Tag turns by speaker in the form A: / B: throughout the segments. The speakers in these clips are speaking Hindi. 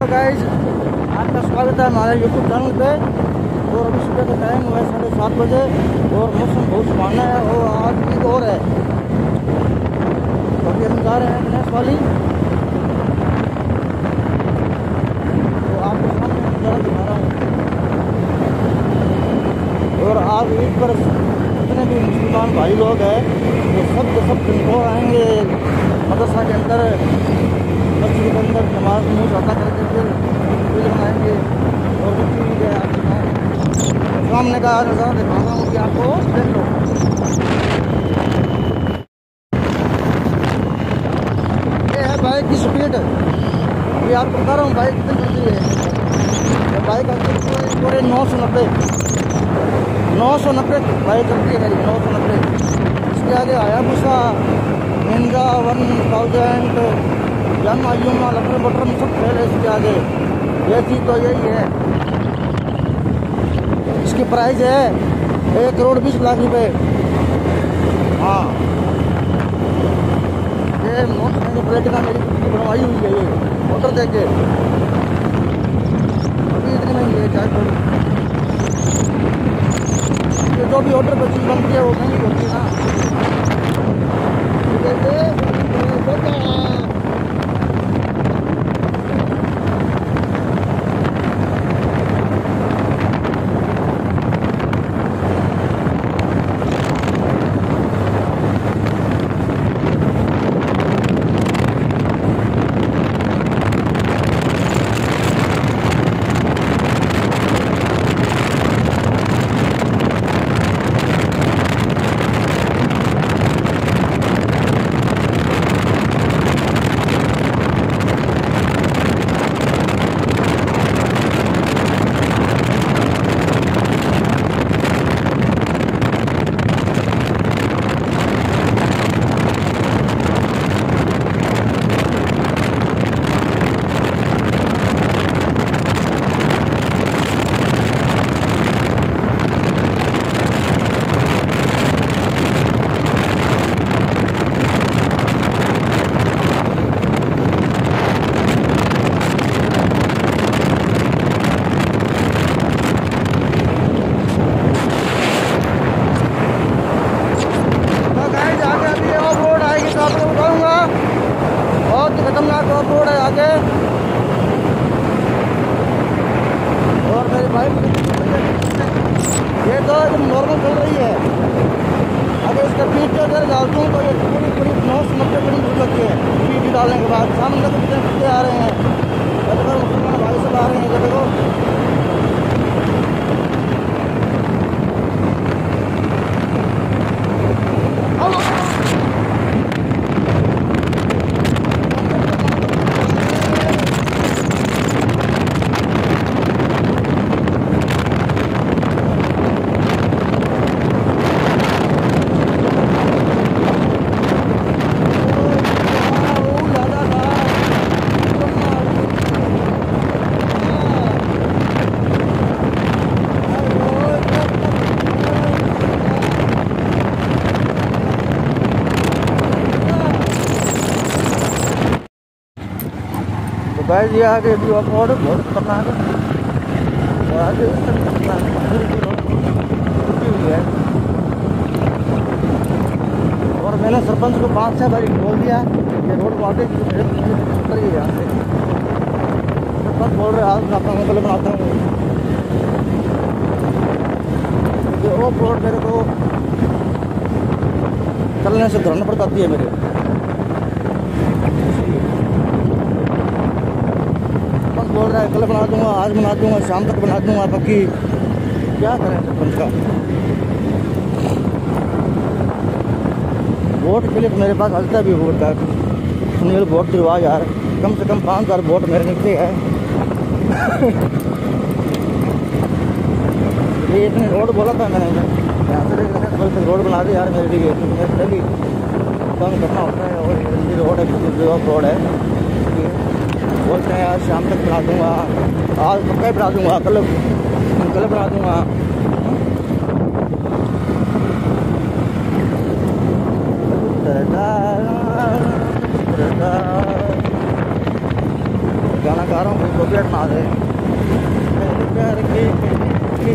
A: गाइस, आपका स्वागत है हमारे यूट्यूब चैनल पे। और अभी सुबह का टाइम हुआ है 7:30 बजे और मौसम बहुत सुहाना है और आज ईद और है। अभी हम जा रहे हैं गणेश वाली, तो आपको सामने नज़ारा दिखा रहा हूँ। और आज ईद पर जितने भी मुसलमान भाई लोग हैं वो सब के सब दिन आएंगे मदरसा के अंदर, मस्जिद के अंदर नमाज में अदा करके फिर ईद मनाएंगे। और दूसरी ईद है आपके सामने का नज़ारा दिखा रहा हूँ कि आपको देख लो। ये है बाइक की स्पीड, अभी आपको बता रहा हूँ बाइक कितनी चलती है। बाइक आती है पूरे 990 बाइक चलती है मेरी 990। इसके आगे हायाबुसा, निंजा 1000, यामा यूमा लटर बटर में सब फैल है इसके आगे। ये चीज़ तो यही है। इसकी प्राइस है 1,20,00,000 रुपये। हाँ, ये मोटर प्लेटिना मेरी बनवाई हुई है, ये ऑर्डर देके अभी इतनी महंगी है। चाहे ये जो भी ऑर्डर पर चीज़ बनती है वो महंगी होती है ना। खतरनाक ऑफ रोड है आगे। और मेरी बाइक ये तो एकदम नॉर्मल चल रही है। अगर इसका पीछे अगर डालता हूँ तो ये पूरी 990 किलोमीटर लगती है। पीछे डालने के बाद सामने तक कितने आ रहे हैं, मुसलमान भाई सब आ रहे हैं। देखो गाइस, ये आगे भी ऑफ रोड बहुत खतरनाक है। और आगे हुई है। और मैंने सरपंच को 5-6 बार बोल दिया ये रोड आगे उतर गई यहाँ से। सरपंच बोल रहे आज बनाता हूँ, कल बनाता हूँ। ये ऑफ रोड मेरे को चलने से घरना पड़ जाती है मेरे। बोल रहा है कल बना दूंगा, आज बना दूंगा, शाम तक बना दूंगा। बाकी क्या करें सरपंच का। वोट के लिए तो मेरे पास हल्का भी वोट है। सुनील वोट दिलवा यार, कम से कम 5,000 वोट मेरे नीचे है। ये इतने रोड बोला था मैंने, यहाँ से लेकर रोड बना दे यार मेरे लिए। डेली काम करना होता है और रोड है, रोड है। बोलते हैं यार शाम तक बना दूंगा, आज पक्का ही बना दूंगा, कल बना दूंगा। गाना गा रहा हूँ। तो पेट ना दे प्यार के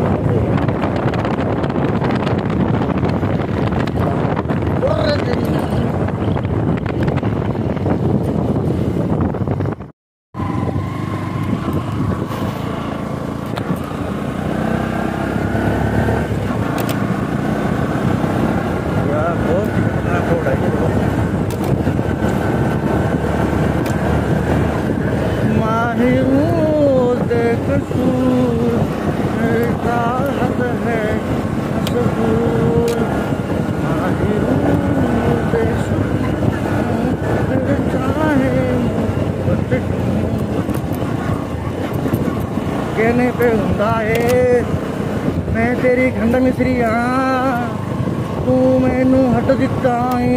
A: कहने पे हुंदा है मैं तेरी खंड मिसरी हाँ तू मैनू हट दिता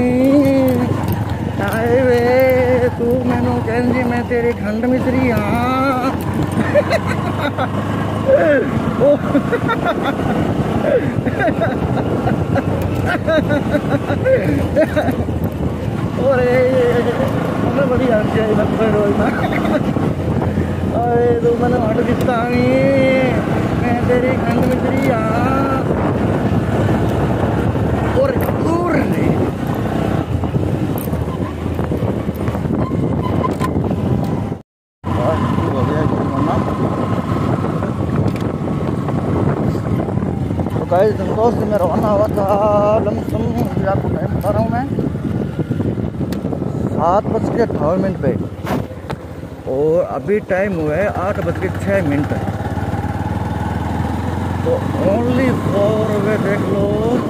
A: आए वे तू मैनू कहंदी मैं तेरी खंड मिसरी हाँ और बड़ी हंसी आई रोज ना अरे तू मैंने हट दिता मैं तेरी खंड मिसरी हाँ और दूर नहीं हो गया तो गाइस संतोष से मैं रवाना हुआ था लमसम आपको टाइम बता रहा हूँ मैं 7:58 पे और अभी टाइम हुआ है 8:06। तो ओनली 4 वे देख लो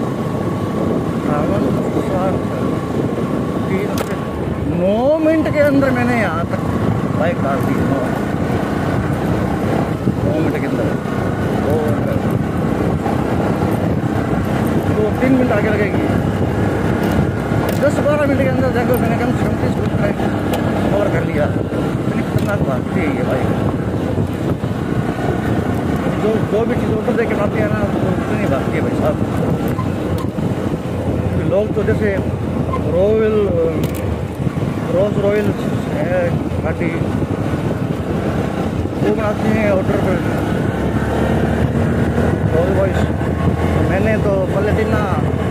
A: 9 मिनट के अंदर मैंने यहाँ तक बाइक डाल दी 9 मिनट के अंदर 2-3 मिनट आगे लगेगी 10-12 मिनट के अंदर देखो मैंने कम से कम 30 मिनट कवर कर लिया। इतनी खतरनाक भागती है ये बाइक जो भी चीज़ ऑर्डर दे के भागती है ना तो इतनी भागती है भाई साहब। लोग तो जैसे रोज रॉयल है गाड़ी वो बनाते हैं ऑर्डर पर रोज रॉयस। मैंने तो पलेटिना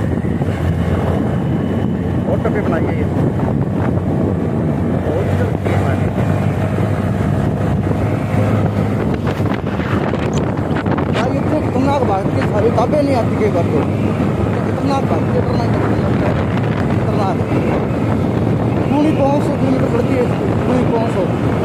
A: ऑर्डर पे बनाई है ये खतरनाक भागती सारी किताबें नहीं आती कई बार तो खतरनाक भागती खतरनाक 500 किलोमीटर पड़ती है 500।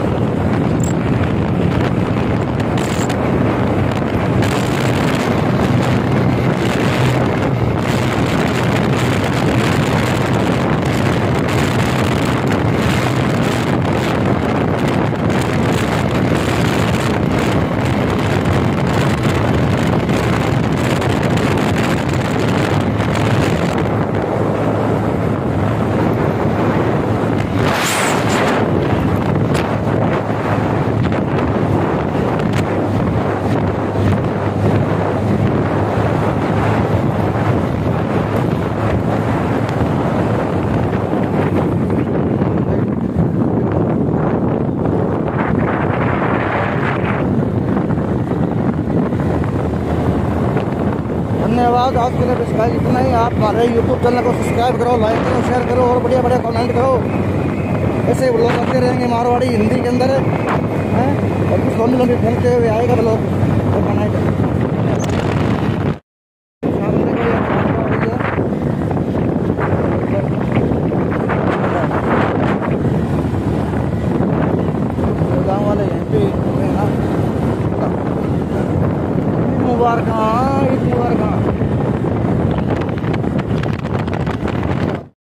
A: धन्यवाद आज के लिए बस गाइस इतना ही। आप हमारे यूट्यूब चैनल को सब्सक्राइब करो, लाइक करो, शेयर करो और बढ़िया बढ़िया कमेंट करो। ऐसे ब्लॉग आते रहेंगे मारवाड़ी हिंदी के अंदर हैं और कुछ लंबी लंबी घूमते हुए आएगा ब्लॉग तो बनाएगा। गाँव वाले यहीं पे मुबारक